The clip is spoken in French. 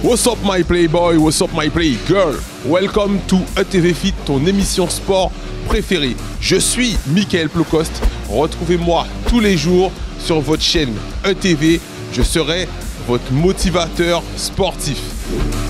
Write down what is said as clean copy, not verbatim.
What's up my playboy, what's up my playgirl? Welcome to ETV Fit, ton émission sport préférée. Je suis Mickaël Plocost. Retrouvez-moi tous les jours sur votre chaîne ETV. Je serai votre motivateur sportif.